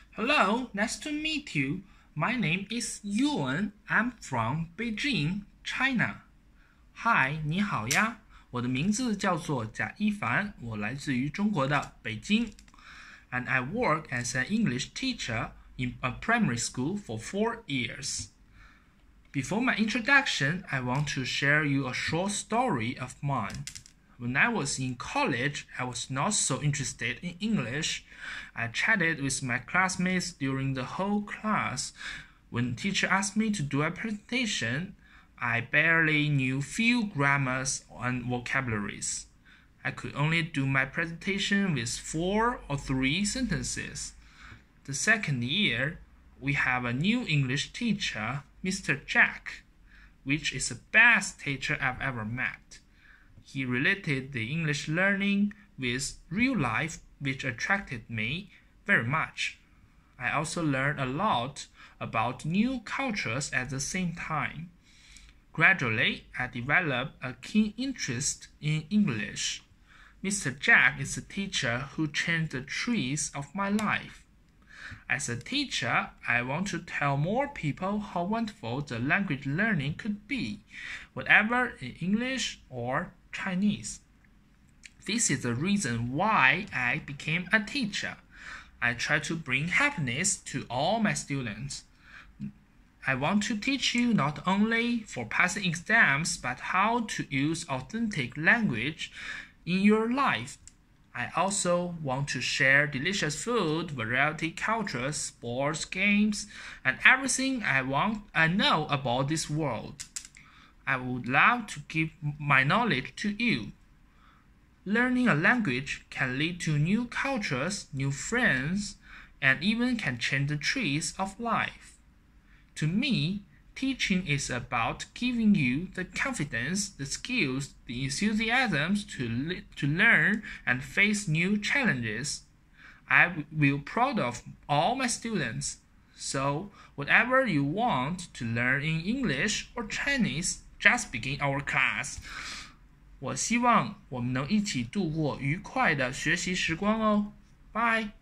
Hello, nice to meet you. My name is Yuan. I'm from Beijing, China. Hi, 你好呀，我的名字叫做贾一凡，我来自于中国的北京。And I work as an English teacher in a primary school for 4 years. Before my introduction, I want to share you a short story of mine. When I was in college, I was not so interested in English. I chatted with my classmates during the whole class. When teacher asked me to do a presentation, I barely knew few grammars and vocabularies. I could only do my presentation with 4 or 3 sentences. The second year, we have a new English teacher, Mr. Jack, which is the best teacher I've ever met. He related the English learning with real life, which attracted me very much. I also learned a lot about new cultures at the same time. Gradually, I developed a keen interest in English. Mr. Jack is a teacher who changed the trees of my life. As a teacher, I want to tell more people how wonderful the language learning could be, whatever in English or Chinese. This is the reason why I became a teacher. I try to bring happiness to all my students. I want to teach you not only for passing exams, but how to use authentic language in your life. I also want to share delicious food, variety cultures, sports, games, and everything I know about this world. I would love to give my knowledge to you. Learning a language can lead to new cultures, new friends, and even can change the trees of life. To me, teaching is about giving you the confidence, the skills, the enthusiasm to learn and face new challenges. I will be proud of all my students. So, whatever you want to learn in English or Chinese, just begin our class. 我希望我们能一起度过愉快的学习时光哦。Bye.